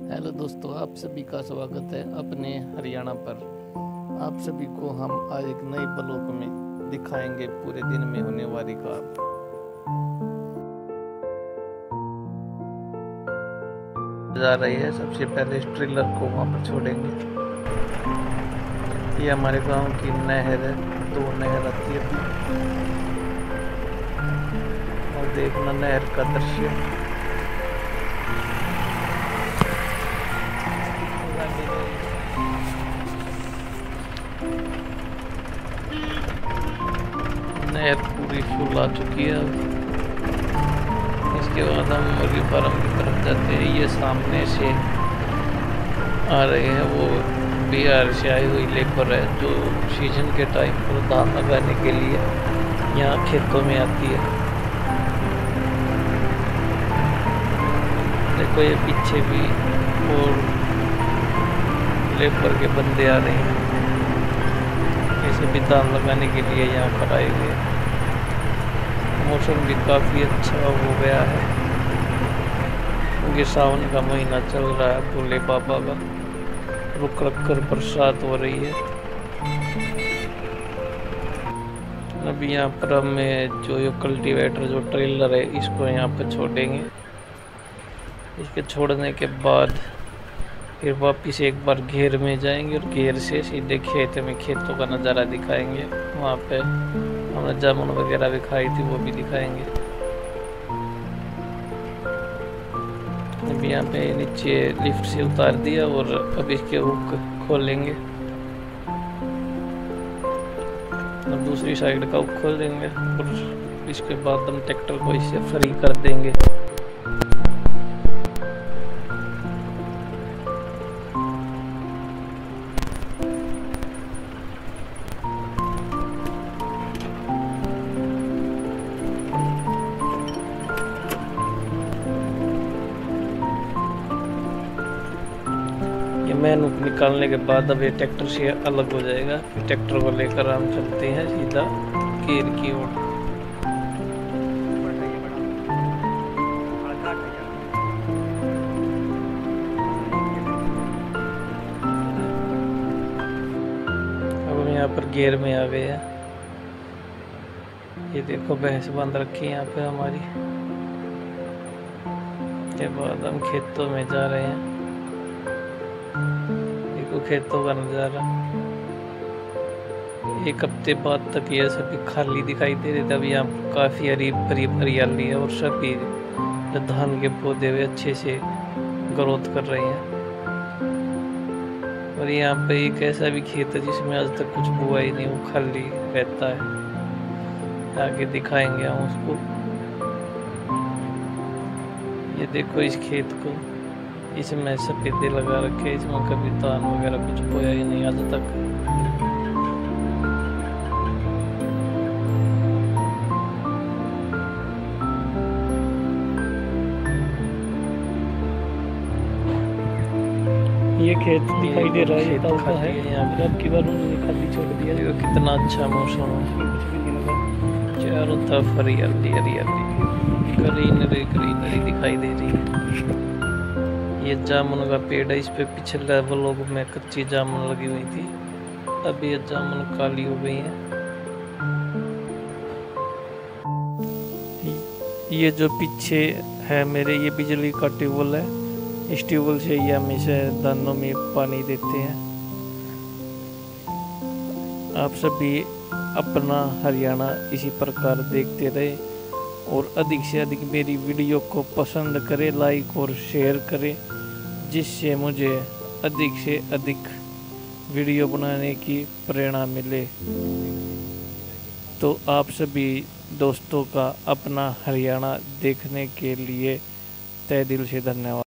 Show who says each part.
Speaker 1: Hello दोस्तों, आप सभी का स्वागत है अपने हरियाणा पर। आप सभी को हम आज एक नए ब्लॉग में दिखाएंगे पूरे दिन में होने वाली कार। जा रही है, सबसे पहले इस ट्रेलर को वहां पर छोड़ेंगे। ये हमारे गांव की नहर है, दो नहर आती है और देखना नहर का दृश्य। नहर पूरी फुल आ चुकी है। इसके बाद हम मुर्गी फार्म की तरफ जाते हैं। ये सामने से आ रहे हैं, वो बिहार से आई हुई लेबर है जो सीजन के टाइम पर धान लगाने के लिए यहाँ खेतों में आती है। देखो ये पीछे भी और लेबर के बंदे आ रहे हैं, भी धान लगाने के लिए यहाँ पर आए हुए। मौसम भी काफ़ी अच्छा हो गया है क्योंकि सावन का महीना चल रहा है। भोले बाबा का रुक रुक कर बरसात हो रही है। अभी यहाँ पर हमें जो ये कल्टीवेटर जो ट्रेलर है इसको यहाँ पर छोड़ेंगे। इसके छोड़ने के बाद फिर वापस एक बार घेर में जाएंगे और घेर से सीधे खेत में खेतों का नज़ारा दिखाएंगे। वहाँ पे हमने जामुन वगैरह भी खाई थी, वो भी दिखाएंगे। अभी यहाँ पे नीचे लिफ्ट से उतार दिया और अब इसके हुक खोलेंगे। अब दूसरी साइड का हुक खोल देंगे और इसके बाद हम ट्रैक्टर को इससे फ्री कर देंगे। ये मैन हुक निकालने के बाद अब ये ट्रैक्टर से अलग हो जाएगा। फिर ट्रैक्टर को लेकर हम चलते हैं सीधा घेर की ओर। अब हम यहाँ पर घेर में आ गए हैं। ये देखो भैंस बांध रखी है यहाँ पे हमारी। के बाद हम खेतों में जा रहे हैं। देखो खेतों का नज़ारा। एक हफ्ते बाद तक ये सभी खाली दिखाई दे रहे थे। अब यहाँ काफ़ी हरियाली है और सभी जो धान के पौधे वे अच्छे से ग्रोथ कर रहे हैं। और यहाँ पे एक ऐसा भी खेत है जिसमें आज तक कुछ बुआ ही नहीं, वो खाली रहता है। आगे दिखाएंगे हम उसको। ये देखो इस खेत को, इसमें सफेदे लगा रखे, इसमें कभी धान वगैरह कुछ बोया ही नहीं आज तक। ये खेत दिखाई दे रहा है, ये का है यहाँ पर। अब की बार उन्होंने खाली छोड़ दिया। देखो कितना अच्छा मौसम है, चारों तरफ हरियाली हरियाली, ग्रीनरी ग्रीनरी दिखाई दे रही है। ये जामुन का पेड़ है, इस पे पिछले ब्लॉग में कच्ची जामुन लगी हुई थी। अब ये जामुन काली हो गई है। ये जो पीछे है मेरे, ये बिजली का ट्यूबवेल है। इस ट्यूबवेल से ये हमेशा दानों में पानी देते हैं। आप सभी अपना हरियाणा इसी प्रकार देखते रहे और अधिक से अधिक मेरी वीडियो को पसंद करें, लाइक और शेयर करें, जिससे मुझे अधिक से अधिक वीडियो बनाने की प्रेरणा मिले। तो आप सभी दोस्तों का अपना हरियाणा देखने के लिए तहे दिल से धन्यवाद।